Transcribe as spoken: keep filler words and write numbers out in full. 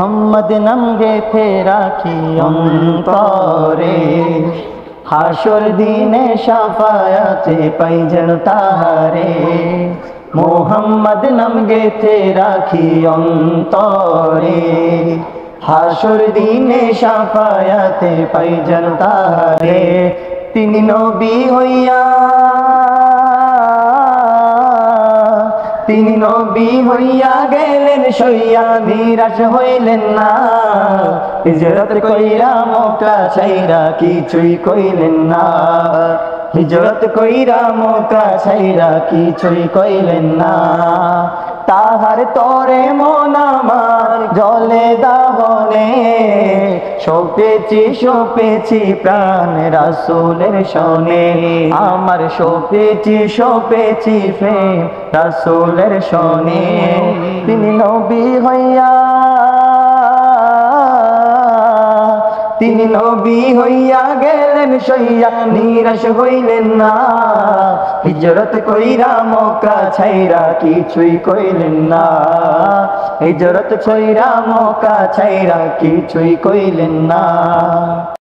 মোহাম্মদ নাম গেথে রাখি অন্তরে, হাসর দিনে শাফায়াতে পাই যেন তাহারে। মোহাম্মদ নাম গেথে রাখি অন্তরে, হাসর দিনে শাফায়াতে পাই যেন তাহারে। তিনি নবী হইয়া তিনি নবী হইয়া গেলেন সইয়া, নিরাশ হইলেন না। হিজরত কইরা মক্কা ছাইরা কিছুই কইলেন না, হিজরত কইরা মক্কা ছাইরা কিছুই কইলেন না। তাহার তরে মন আমার জলে দাহনে, সপেছি সপেছি প্রাণ রাসূলের শনে। আমার সপেছি সপেছি প্রেম রাসূলের শনে। তিনি নবী হইয়া তিনি নবী হইয়া গেলেন সইয়া, নিরাশ হইলেন না। হিজরত কইরা মক্কা ছাইরা কিছুই কইলেন না, হিজরত কইরা মক্কা ছাইরা কিছুই কইলেন না।